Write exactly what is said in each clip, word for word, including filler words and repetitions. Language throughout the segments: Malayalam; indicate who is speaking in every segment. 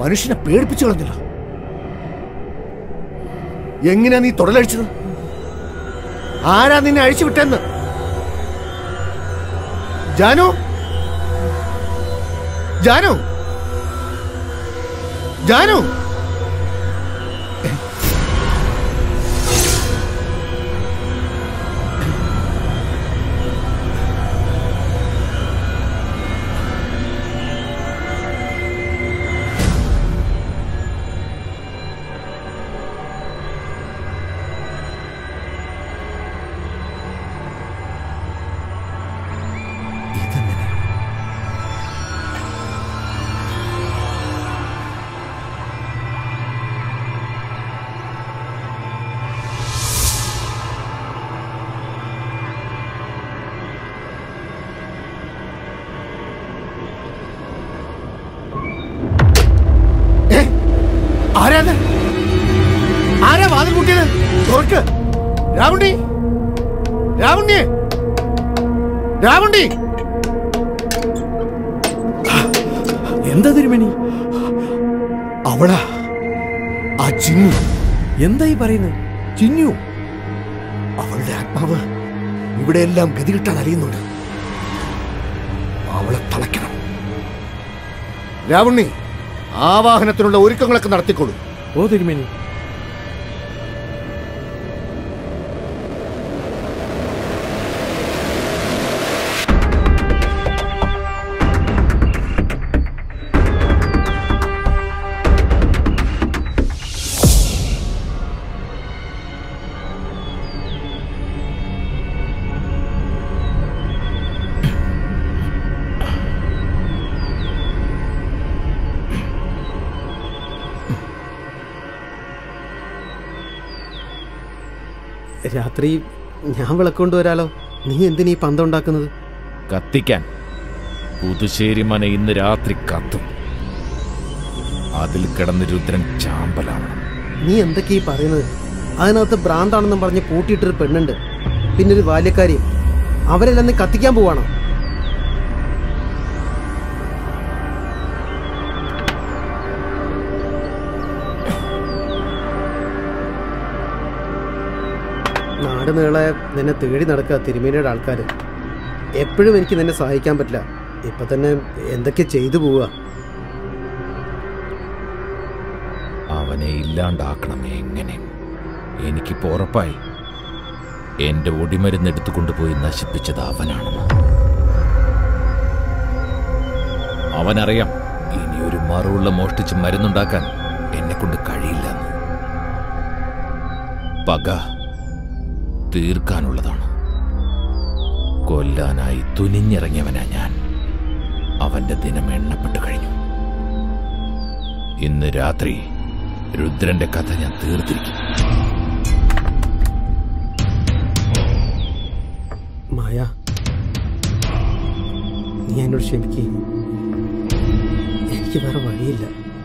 Speaker 1: മനുഷ്യനെ പേടിപ്പിച്ചു കളഞ്ഞില്ല. എങ്ങനെയാ നീ തുടലഴിച്ചത്? ആരാ നിന്നെ അഴിച്ചു വിട്ടെന്ന്? ജാനു, ജാനു, ജാനു. ആരാ വാതിൽ കൂട്ടിയത്? തുറക്ക്. രാവുണ്ടി, രാവുണ്ടി, രാവുണ്ടി.
Speaker 2: എന്താ തിരുമേനി?
Speaker 1: അവളാ ആ ചിന്നു.
Speaker 2: എന്തായി പറയുന്നത്?
Speaker 1: ചിന്നു, അവളുടെ ആത്മാവ് ഇവിടെയെല്ലാം ഗതികിട്ടാൻ അറിയുന്നുണ്ട്. അവളെ തളയ്ക്കണം. രാവുണ്ണി, ആവാഹനത്തിനുള്ള ഒരുക്കങ്ങളൊക്കെ നടത്തിക്കൊള്ളു.
Speaker 2: ഓ തിരുമേനി. രാത്രി ഞാൻ വിളക്കൊണ്ട് വരാലോ. നീ എന്തിനീ പന്തമുണ്ടാക്കുന്നത്?
Speaker 3: കത്തിക്കാൻ. പുതുശ്ശേരി മന ഇന്ന് രാത്രി കത്തും. അതിൽ കിടന്ന് രുദ്രൻ ചാമ്പലാണ്.
Speaker 2: നീ എന്തൊക്കെയാ പറയുന്നത്? അതിനകത്ത് ഭ്രാന്താണെന്നും പറഞ്ഞ് പൂട്ടിയിട്ടൊരു പെണ്ണുണ്ട്, പിന്നൊരു ബാല്യക്കാരി. അവരെല്ലാം നീ കത്തിക്കാൻ പോവാണോ? നാട് നീളെ നിന്നെ തേടി നടക്കുക തിരുമേനിയുടെ ആൾക്കാർ. എപ്പോഴും എനിക്ക് നിന്നെ സഹായിക്കാൻ പറ്റില്ല. ഇപ്പൊ തന്നെ എന്തൊക്കെ ചെയ്തു പോവുക.
Speaker 3: അവനെ ഇല്ലാണ്ടാക്കണം. എങ്ങനെ? എനിക്കിപ്പോ ഉറപ്പായി എന്റെ ഒടിമരുന്ന് എടുത്തുകൊണ്ടുപോയി നശിപ്പിച്ചത് അവനാണെന്ന്. അവനറിയാം ഇനി ഒരു മറുള്ള മോഷ്ടിച്ച് മരുന്നുണ്ടാക്കാൻ എന്നെ കൊണ്ട് കഴിയില്ലെന്ന്. പക തീർക്കാനുള്ളതാണ്. കൊല്ലാനായി തുനിഞ്ഞിറങ്ങിയവനാ ഞാൻ. അവന്റെ ദിനം എണ്ണപ്പെട്ട് കഴിഞ്ഞു. ഇന്ന് രാത്രി രുദ്രന്റെ കഥ ഞാൻ തീർത്തിരിക്കും.
Speaker 2: മായ, നീ എന്നോട് ക്ഷമിക്കുക. എനിക്ക് വേറെ വഴിയില്ല.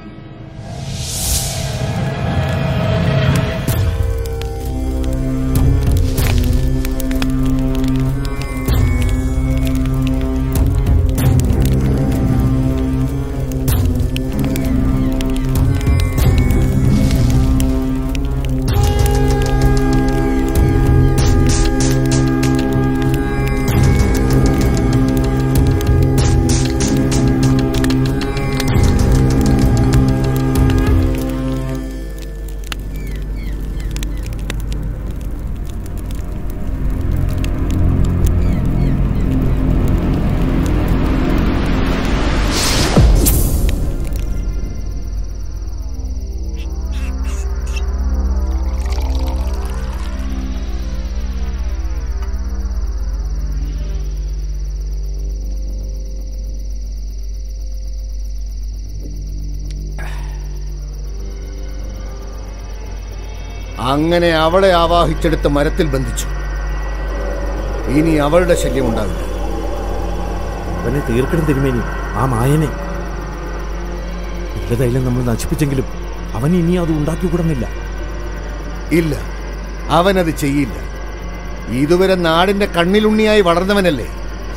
Speaker 1: അങ്ങനെ അവളെ ആവാഹിച്ചെടുത്ത് മരത്തിൽ ബന്ധിച്ചു. ഇനി അവളുടെ ശല്യം ഉണ്ടാവില്ല.
Speaker 2: അവനെ തീർക്കണം തിരുമേനി, ആ മായനെ. ഇല്ലതൈലം നമ്മൾ നശിപ്പിച്ചെങ്കിലും അവൻ ഇനി അത് ഉണ്ടാക്കിക്കൂടുന്നില്ല.
Speaker 1: ഇല്ല, അവനത് ചെയ്യില്ല. ഇതുവരെ നാടിന്റെ കണ്ണിലുണ്ണിയായി വളർന്നവനല്ലേ.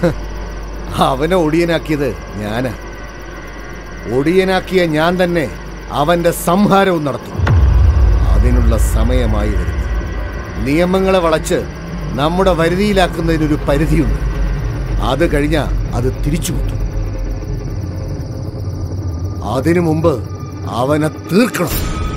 Speaker 1: അവനെ ഒടിയനാക്കിയത് ഞാനാ. ഒടിയനാക്കിയ ഞാൻ തന്നെ അവന്റെ സംഹാരവും നടത്തും. അതിനുള്ള സമയമായി വരുന്നു. നിയമങ്ങളെ വളച്ച് നമ്മുടെ വരുതിയിലാക്കുന്നതിനൊരു പരിധിയുണ്ട്. അത് കഴിഞ്ഞാൽ അത് തിരിച്ചു കിട്ടും. അതിനു മുമ്പ് അവനെ തീർക്കണം.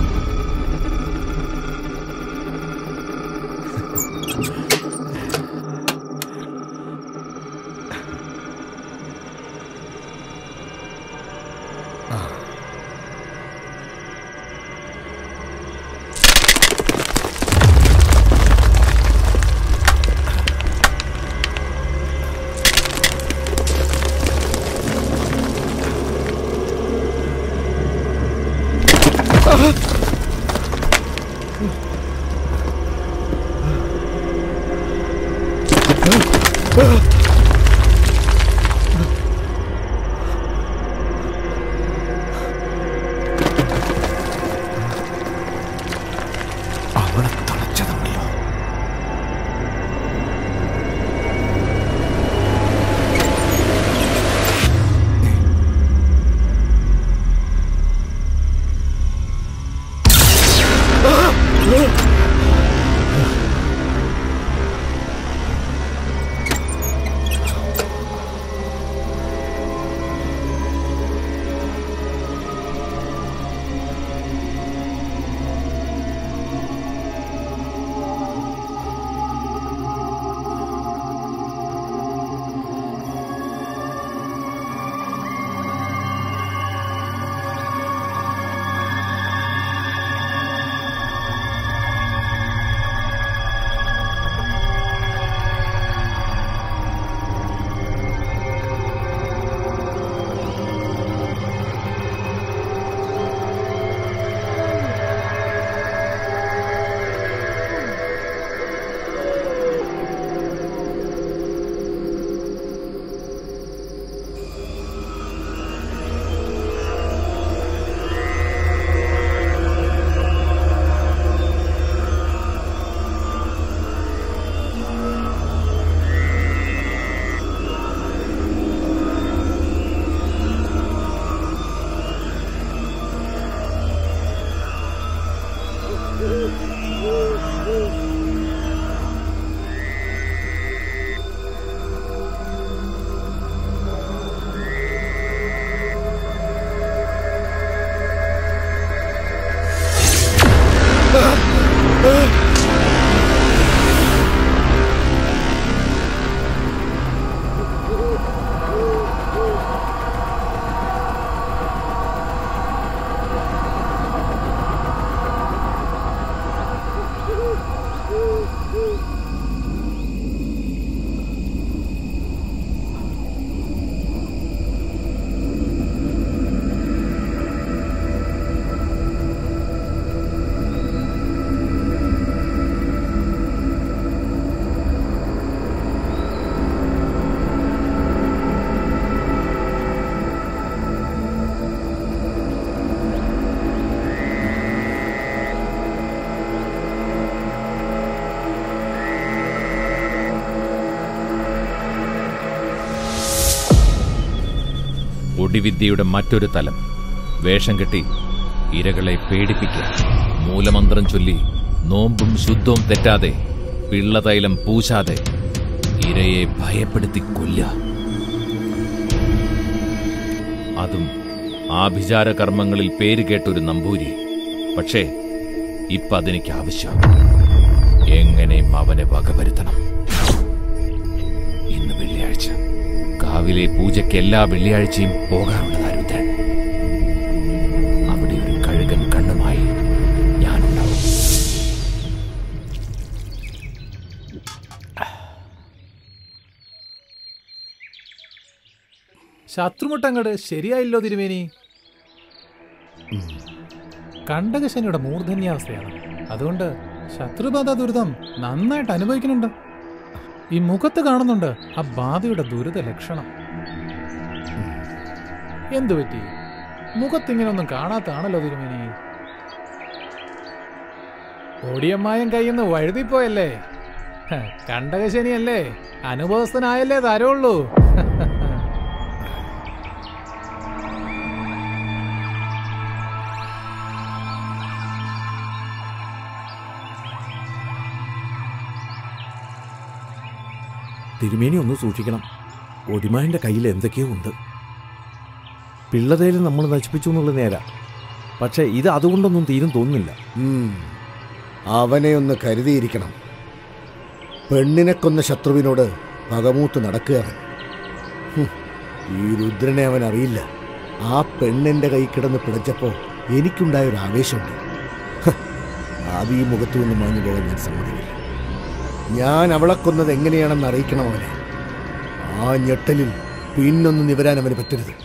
Speaker 3: ഒടിവിദ്യയുടെ മറ്റൊരു തലം. വേഷം കെട്ടി ഇരകളെ പേടിപ്പിക്കുക. മൂലമന്ത്രം ചൊല്ലി നോമ്പും ശുദ്ധവും തെറ്റാതെ പിള്ളതൈലം പൂശാതെ ഇരയെ ഭയപ്പെടുത്തി കൊല്ലുക. അതും ആഭിചാര കർമ്മങ്ങളിൽ പേര് കേട്ടൊരു നമ്പൂരി. പക്ഷേ ഇപ്പൊ അതെനിക്ക് ആവശ്യം. എങ്ങനെയും അവനെ വകവരുത്തണം. ഇന്ന് വെള്ളിയാഴ്ച. കാവിലെ പൂജയ്ക്ക് എല്ലാ വെള്ളിയാഴ്ചയും പോകാറുണ്ട് ദാരുദ്രൻ. അവിടെ ഒരു കഴുകൻ കണ്ണുമായി ഞാനുണ്ടാവും.
Speaker 4: ശത്രുമുട്ടങ്ങട് ശരിയായില്ലോ തിരുമേനി. കണ്ടകശനിയുടെ മൂർധന്യാവസ്ഥയാണ്. അതുകൊണ്ട് ശത്രുബാധ ദുരിതം നന്നായിട്ട് അനുഭവിക്കുന്നുണ്ട്. ഈ മുഖത്ത് കാണുന്നുണ്ട് ആ ബാധയുടെ ദുരിത ലക്ഷണം. എന്തു പറ്റി? മുഖത്തിങ്ങനൊന്നും കാണാത്താണല്ലോ തിരുമേനി. ഓടിയമ്മായം കയ്യിന്ന് വഴുതിപ്പോയല്ലേ? കണ്ടകശനിയല്ലേ? അനുഭവസ്ഥനായല്ലേ തരുള്ളൂ.
Speaker 5: തിരുമേനി ഒന്ന് സൂക്ഷിക്കണം. ഒടിമായൻ്റെ കയ്യിൽ എന്തൊക്കെയോ ഉണ്ട്. പിള്ളതേലും നമ്മൾ നശിപ്പിച്ചു എന്നുള്ള നേരാ. പക്ഷേ ഇത് അതുകൊണ്ടൊന്നും തീരും തോന്നുന്നില്ല.
Speaker 1: അവനെ ഒന്ന് കരുതിയിരിക്കണം. പെണ്ണിനെ കൊന്ന ശത്രുവിനോട് പകമൂത്ത് നടക്കുകയാണ്. ഈ രുദ്രനെ അവൻ അറിയില്ല. ആ പെണ്ണിൻ്റെ കൈ കിടന്ന് പിടച്ചപ്പോൾ എനിക്കുണ്ടായൊരു ആവേശമുണ്ട്. അത് ഈ മുഖത്തു നിന്ന് മാഞ്ഞു പോകാൻ ഞാൻ സമ്മതിക്കില്ല. ഞാൻ അവളെ കൊന്നത് എങ്ങനെയാണെന്ന് അറിയിക്കണം അവനെ. ആ ഞെട്ടലിൽ പിന്നൊന്നും നിവരാൻ അവന് പറ്റരുത്.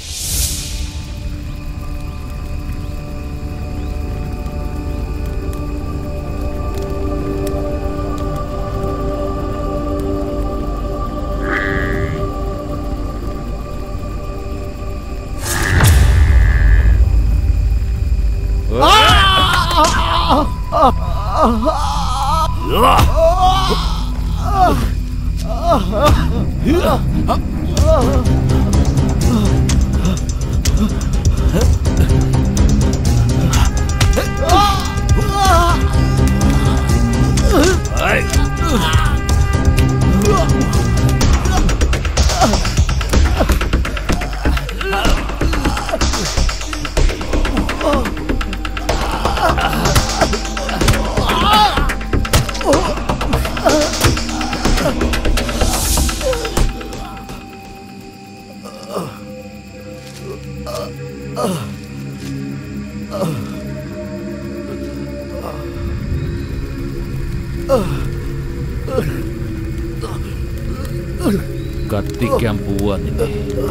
Speaker 3: കത്തിക്കാൻ പോവാ നിന്നെ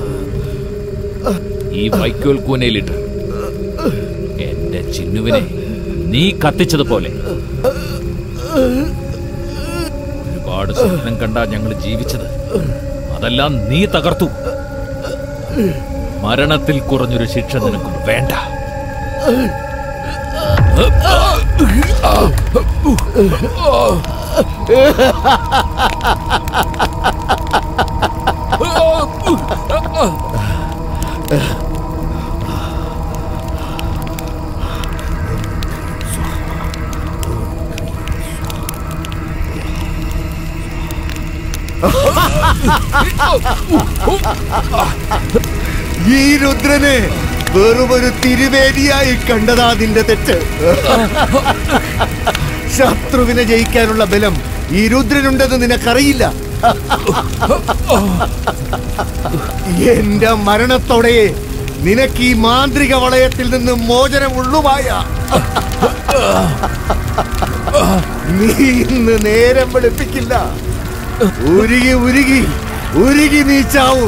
Speaker 3: ഈ വൈക്കോൽ കൂനയിലിട്ട്. എന്റെ ചിന്നുവിനെ നീ കത്തിച്ചതുപോലെ ഒരുപാട് സ്വപ്നം കണ്ടാ ഞങ്ങൾ ജീവിച്ചത്. അതെല്ലാം നീ തകർത്തു. മരണത്തിൽ കുറഞ്ഞൊരു ശിക്ഷ നിനക്ക് വേണ്ട.
Speaker 1: ഈ രുദ്രനെ വെറുമൊരു തിരുവേദിയായി കണ്ടതാ നിന്റെ തെറ്റ്. ശത്രുവിനെ ജയിക്കാനുള്ള ബലം ഈ രുദ്രനുണ്ടെന്ന് നിനക്കറിയില്ല. എന്റെ മരണത്തോടെ നിനക്ക് ഈ മാന്ത്രിക വളയത്തിൽ നിന്ന് മോചനമുള്ളുമായ. നീ ഇന്ന് നേരം വെളുപ്പിക്കില്ല. ഉരുകി ഉരുകി ഉരുകി നീ ചാവും.